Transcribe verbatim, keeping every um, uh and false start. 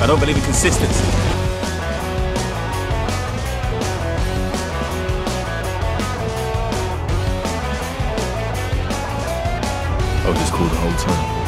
I don't believe in consistency. I was just cool the whole time.